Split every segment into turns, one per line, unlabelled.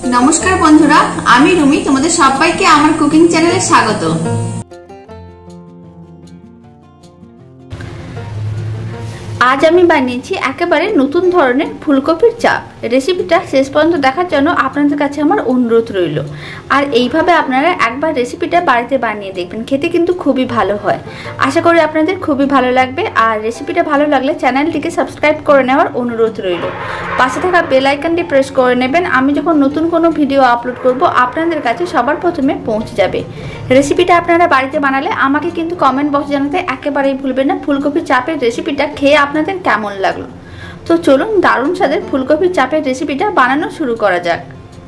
নমস্কার বন্ধুরা, আমি রুমি। তোমাদের সবাইকে আমার কুকিং চ্যানেলে স্বাগত। আজ আমি বানিয়েছি একেবারে নতুন ধরনের ফুলকপির চাপ। রেসিপিটা শেষ পর্যন্ত দেখার জন্য আপনাদের কাছে আমার অনুরোধ রইল। আর এইভাবে আপনারা একবার রেসিপিটা বাড়িতে বানিয়ে দেখবেন, খেতে কিন্তু খুবই ভালো হয়। আশা করি আপনাদের খুবই ভালো লাগবে। আর রেসিপিটা ভালো লাগলে চ্যানেলটিকে সাবস্ক্রাইব করে নেওয়ার অনুরোধ রইল। পাশে থাকা বেল আইকনটি প্রেস করে নেবেন। আমি যখন নতুন কোনো ভিডিও আপলোড করব আপনাদের কাছে সবার প্রথমে পৌঁছে যাবে। রেসিপিটা আপনারা বাড়িতে বানালে আমাকে কিন্তু কমেন্ট বক্সে জানাতে একেবারেই ভুলবেন না ফুলকপির চাপের রেসিপিটা খেয়ে আপনাদের কেমন লাগলো। তো চলুন দারুণ স্বাদের ফুলকপির চাপের রেসিপিটা বানানো শুরু করা যাক।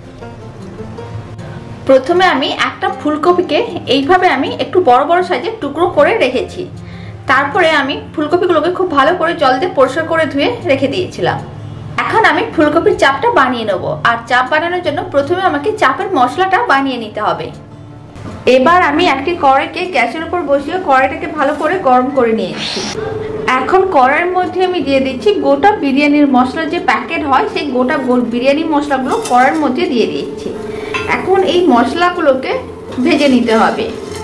প্রথমে আমি একটা ফুলকপিকে এইভাবে আমি একটু বড় বড় সাইজের টুকরো করে রেখেছি। তারপরে আমি ফুলকপিগুলোকে খুব ভালো করে জল দিয়ে পরিষ্কার করে ধুয়ে রেখে দিয়েছিলাম। এখন আমি ফুলকপির চাপটা বানিয়ে নেব। আর চাপ বানানোর জন্য প্রথমে আমাকে চাপের মশলাটা বানিয়ে নিতে হবে। এবার আমি একটি কড়াইকে গ্যাসের উপর বসিয়ে কড়াইটাকে ভালো করে গরম করে নিয়েছি। এখন কড়াইয়ের মধ্যে আমি দিয়ে দিচ্ছি গোটা বিরিয়ানির মশলা, যে প্যাকেট হয় সেই গোটা বিরিয়ানি মশলাগুলো কড়াইয়ের মধ্যে দিয়ে দিচ্ছি। এখন এই মশলাগুলোকে ভেজে নিতে হবে।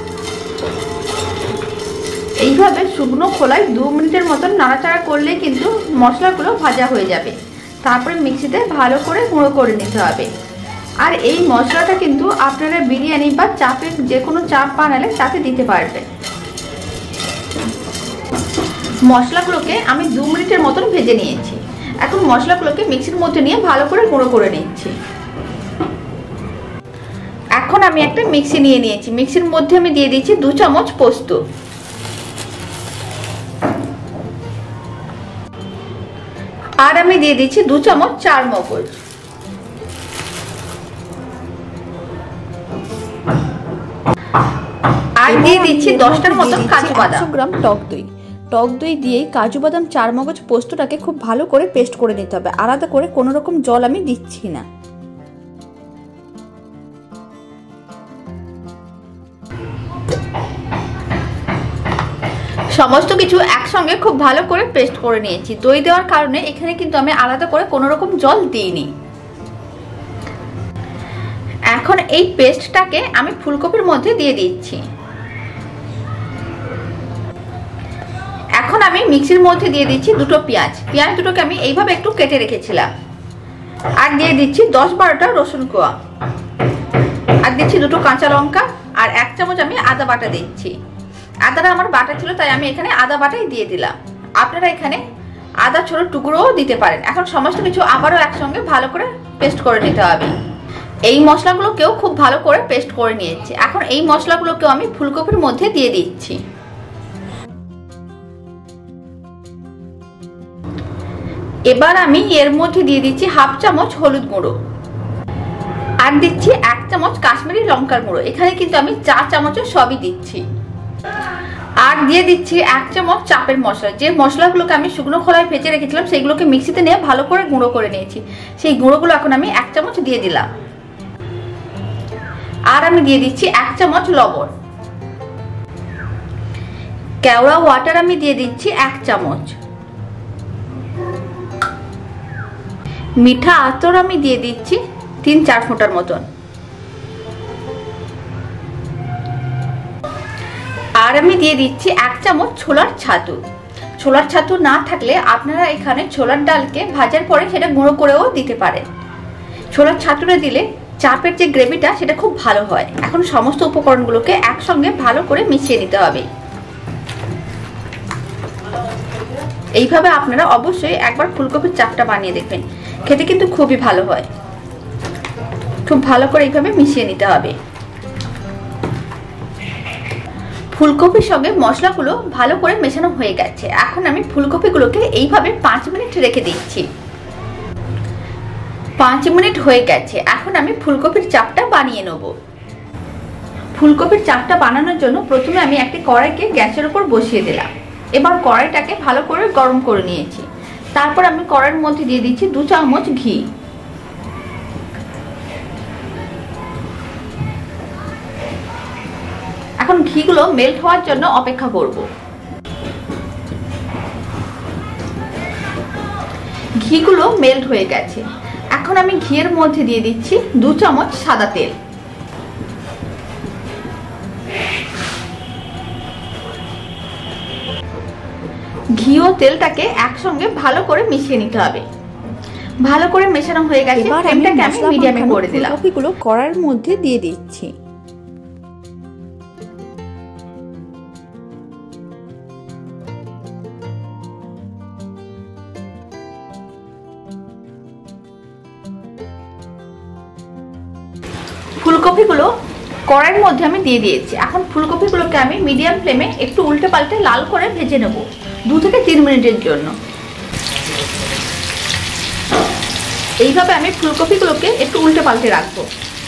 এইভাবে শুকনো খোলায় 2 মিনিটের মতন নাড়াচাড়া করলে কিন্তু মশলাগুলো ভাজা হয়ে যাবে। তারপরে মিক্সিতে ভালো করে গুঁড়ো করে নিতে হবে। আর এই মশলাটা কিন্তু আপনারা বিরিয়ানি বা চাপের যে কোনো চাপ বানালে তাতে দিতে পারবেন। মশলাগুলোকে আমি 2 মিনিটের মতন ভেজে নিয়েছি। এখন মশলাগুলোকে মিক্সির মধ্যে নিয়ে ভালো করে গুঁড়ো করে নিচ্ছি। এখন আমি একটা মিক্সি নিয়ে নিয়েছি। মিক্সির মধ্যে আমি দিয়ে দিচ্ছি 2 চামচ পোস্ত। আর আমি দিয়ে দিচ্ছি 2 চামচ চারমগজ। আর দিয়ে দিচ্ছি 10টার মতো কাজু বাদাম।
100 গ্রাম টক দই দিয়ে কাজু বাদাম চারমগজ পোস্তটাকে খুব ভালো করে পেস্ট করে নিতে হবে। আলাদা করে কোনো রকম জল আমি দিচ্ছি না।
সমস্ত কিছু একসঙ্গে খুব ভালো করে পেস্ট করে নিয়েছি। দই দেওয়ার কারণে এখানে কিন্তু আমি আলাদা করে কোনো রকম জল দিইনি। এখন এই পেস্টটাকে আমি ফুলকপির মধ্যে দিয়ে দিচ্ছি। এখন আমি মিক্সির মধ্যে দিয়ে দিচ্ছি 2টো পেঁয়াজ। পেঁয়াজ দুটোকে আমি এইভাবে একটু কেটে রেখেছিলাম। আর দিয়ে দিচ্ছি 10-12টা রসুন কোয়া। আর দিচ্ছি 2টো কাঁচা লঙ্কা। আর 1 চামচ আমি আদা বাটা দিচ্ছি। আদাটা আমার বাটা ছিল তাই আমি এখানে আদা বাটাই দিয়ে দিলাম। আপনারা এখানে আদা ছোট টুকরোও দিতে পারেন। এখন সমস্ত কিছু আবারও একসঙ্গে ভালো করে পেস্ট করে নিতে হবে। এই মশলাগুলোকেও খুব ভালো করে পেস্ট করে নিয়েছি। এখন এই মশলাগুলোকেও আমি ফুলকপির মধ্যে দিয়ে দিচ্ছি। এবার আমি এর মধ্যে দিয়ে দিচ্ছি 1/2 চামচ হলুদ গুঁড়ো। আর দিচ্ছি 1 চামচ কাশ্মীরি লঙ্কার গুঁড়ো। এখানে কিন্তু আমি 4 চামচের সবই দিচ্ছি। আর দিয়ে দিচ্ছি 1 চামচ চাপের মশলা। যে মশলাগুলোকে আমি শুকনো খোলায় ভেজে রেখেছিলাম সেগুলোকে মিক্সিতে নিয়ে ভালো করে গুঁড়ো করে নিয়েছি। সেই গুঁড়োগুলো এখন আমি 1 চামচ দিয়ে দিলাম। আর আমি দিয়ে দিচ্ছি 1 চামচ লবণ। কেওড়া ওয়াটার আমি দিয়ে দিচ্ছি 1 চামচ। মিঠা আতর আমি দিয়ে দিচ্ছি 3-4 ফোঁটার মতন। আর আমি দিয়ে দিচ্ছি 1 চামচ ছোলার ছাতু। ছোলার ছাতু না থাকলে আপনারা এখানে ছোলার ডালকে ভাজার পরে সেটা গুঁড়ো করেও দিতে পারেন। ছোলার ছাতুটা দিলে চাপের যে গ্রেভিটা সেটা খুব ভালো হয়। এখন সমস্ত উপকরণগুলোকে একসঙ্গে ভালো করে মিশিয়ে নিতে হবে। এইভাবে আপনারা অবশ্যই একবার ফুলকপির চাপটা বানিয়ে দেখবেন, খেতে কিন্তু খুবই ভালো হয়। খুব ভালো করে এইভাবে মিশিয়ে নিতে হবে। ফুলকপির সঙ্গে মশলাগুলো ভালো করে মেশানো হয়ে গেছে। এখন আমি ফুলকপিগুলোকে এইভাবে 5 মিনিট রেখে দিচ্ছি। 5 মিনিট হয়ে গেছে। এখন আমি ফুলকপির চাপটা বানিয়ে নেব। ফুলকপির চাপটা বানানোর জন্য প্রথমে আমি একটি কড়াইকে গ্যাসের উপর বসিয়ে দিলাম। এবার কড়াইটাকে ভালো করে গরম করে নিয়েছি। তারপর আমি কড়াইয়ের মধ্যে দিয়ে দিচ্ছি 2 চামচ ঘি। এখন ঘিগুলো মেল্ট হওয়ার জন্য অপেক্ষা করব। ঘিগুলো মেল্ট হয়ে গেছে। এখন আমি ঘিয়ের মধ্যে দিয়ে দিচ্ছি 2 চামচ সাদা তেল। ঘি ও তেলটাকে একসঙ্গে ভালো করে মিশিয়ে নিতে হবে। ভালো করে মেশানো হয়ে গেছে, ফ্লেমটাকে আমি মিডিয়ামে করে দিলাম।
ফুলকপিগুলো কড়াইয়ের মধ্যে দিয়ে দিচ্ছি।
ফুলকপিগুলো কড়াইয়ের মধ্যে আমি দিয়ে দিয়েছি। এখন ফুলকপিগুলোকে আমি মিডিয়াম ফ্লেমে একটু উল্টে পাল্টে লাল করে ভেজে নেব 2 থেকে 3 মিনিটের জন্য। এইভাবে আমি ফুলকপিগুলোকে একটু উল্টে পাল্টে রাখবো।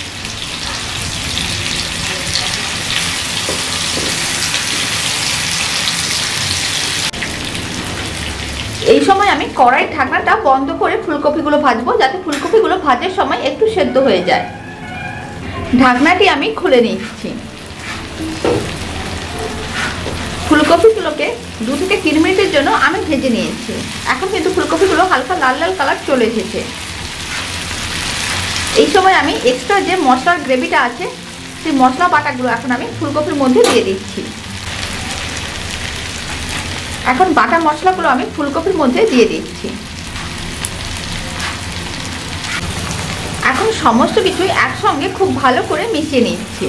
এই সময় আমি কড়াইয়ের ঢাকনাটা বন্ধ করে ফুলকপিগুলো ভাজবো, যাতে ফুলকপিগুলো ভাজার সময় একটু সেদ্ধ হয়ে যায়। ঢাকনাটি আমি খুলে নিচ্ছি। ফুলকপিগুলোকে 2 থেকে 3 মিনিটের জন্য আমি ভেজে নিয়েছি। এখন কিন্তু ফুলকপিগুলো হালকা লাল লাল কালার চলে এসেছে। এই সময় আমি এক্সট্রা যে মশলার গ্রেভিটা আছে সেই মশলা বাটাগুলো এখন আমি ফুলকপির মধ্যে দিয়ে দিচ্ছি। এখন বাটা মশলাগুলো আমি ফুলকপির মধ্যে দিয়ে দিচ্ছি। এখন সমস্ত কিছু একসঙ্গে খুব ভালো করে মিশিয়ে নিচ্ছি।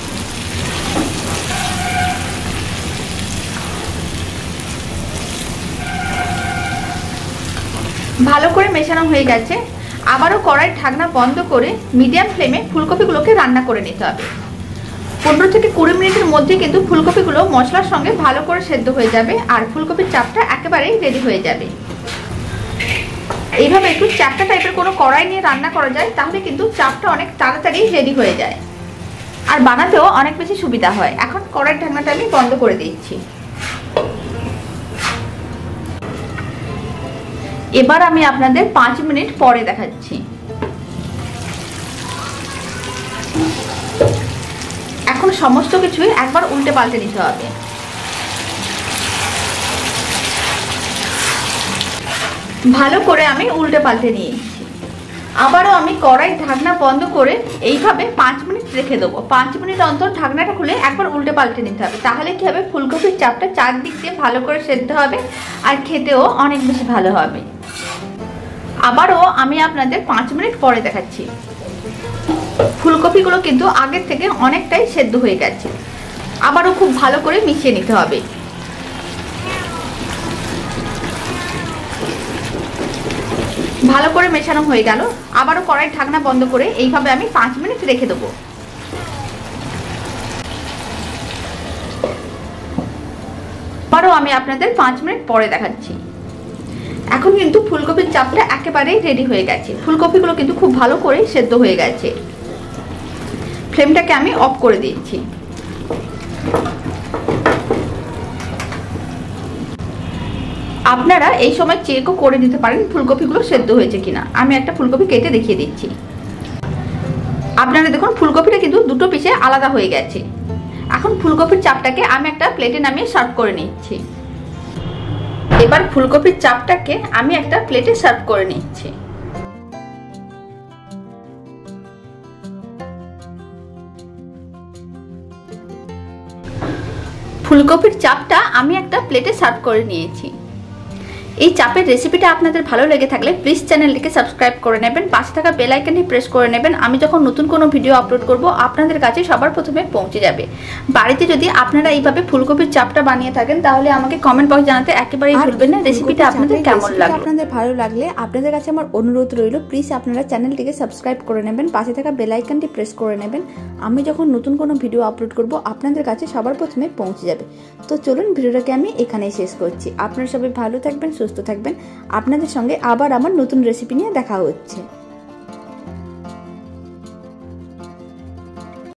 ভালো করে মেশানো হয়ে গেছে। আবারও কড়াইয়ের ঢাকনা বন্ধ করে মিডিয়াম ফ্লেমে ফুলকপিগুলোকে রান্না করে নিতে হবে। 15 থেকে 20 মিনিটের মধ্যে কিন্তু ফুলকপিগুলো মশলার সঙ্গে ভালো করে সেদ্ধ হয়ে যাবে আর ফুলকপির চাপটা একেবারেই রেডি হয়ে যাবে। এইভাবে একটু চ্যাপ্টা টাইপের কোনো কড়াই নিয়ে রান্না করা যায়, তাহলে কিন্তু চাপটা অনেক তাড়াতাড়ি রেডি হয়ে যায় আর বানাতেও অনেক বেশি সুবিধা হয়। এখন কড়াইয়ের ঢাকনাটা আমি বন্ধ করে দিচ্ছি। এবার আমি আপনাদের 5 মিনিট পরে দেখাচ্ছি। এখন সমস্ত কিছুই একবার উল্টে পাল্টে নিতে হবে। ভালো করে আমি উল্টে পাল্টে নিয়েছি। আবারও আমি কড়াইয়ের ঢাকনা বন্ধ করে এইভাবে 5 মিনিট রেখে দেবো। 5 মিনিট অন্তর ঢাকনাটা খুলে একবার উল্টে পাল্টে নিতে হবে, তাহলে কি হবে, ফুলকপির চাপটা চারদিক দিয়ে ভালো করে সেদ্ধ হবে আর খেতেও অনেক বেশি ভালো হবে। আবারও আমি আপনাদের 5 মিনিট পরে দেখাচ্ছি। ফুলকপিগুলো কিন্তু আগের থেকে অনেকটাই সেদ্ধ হয়ে গেছে। আবারও খুব ভালো করে মিশিয়ে নিতে হবে। ভালো করে মেশানো হয়ে গেল। আবারও কড়াইয়ের ঢাকনা বন্ধ করে এইভাবে আমি 5 মিনিট রেখে দেবো। আবারও আমি আপনাদের 5 মিনিট পরে দেখাচ্ছি। এখন কিন্তু ফুলকপির চাপটা একেবারেই রেডি হয়ে গেছে। ফুলকপিগুলো কিন্তু খুব ভালো করে সেদ্ধ হয়ে গেছে। ফ্লেমটাকে আমি অফ করে দিচ্ছি। আপনারা এই সময় চেকও করে নিতে পারেন ফুলকপিগুলো সেদ্ধ হয়েছে কিনা। আমি একটা ফুলকপি কেটে দেখিয়ে দিচ্ছি। আপনারা দেখুন ফুলকপিটা কিন্তু দুটো পিসে আলাদা হয়ে গেছে। এখন ফুলকপির চাপটাকে আমি একটা প্লেটে নামিয়ে সার্ভ করে নিচ্ছি। এবার ফুলকপির চাপটাকে আমি একটা প্লেটে সার্ভ করে নিচ্ছি। ফুলকপির চাপটা আমি একটা প্লেটে সার্ভ করে নিয়েছি। এই চাপের রেসিপিটা আপনাদের ভালো লেগে থাকলে প্লিজ চ্যানেলটিকে সাবস্ক্রাইব করে নেবেন, পাশে থাকা বেল আইকনটি প্রেস করে নেবেন। আমি যখন নতুন কোনো ভিডিও আপলোড করব আপনাদের কাছে সবার প্রথমে পৌঁছে যাবে। বাড়িতে যদি আপনারা এইভাবে ফুলকপির চাপটা বানিয়ে থাকেন তাহলে আমাকে কমেন্ট বক্সে জানাতে একেবারেই ভুলবেন না রেসিপিটা আপনাদের কেমন লাগলো।
আপনাদের ভালো লাগলে আপনাদের কাছে আমার অনুরোধ রইল, প্লিজ আপনারা চ্যানেলটিকে সাবস্ক্রাইব করে নেবেন, পাশে থাকা বেল আইকনটি প্রেস করে নেবেন। আমি যখন নতুন কোনো ভিডিও আপলোড করব আপনাদের কাছে সবার প্রথমে পৌঁছে যাবে। তো চলুন ভিডিওটাকে আমি এখানেই শেষ করছি। আপনারা সবাই ভালো থাকবেন, সুস্থ থাকবেন। আপনাদের সঙ্গে আবার আমার নতুন রেসিপি নিয়ে দেখা হচ্ছে।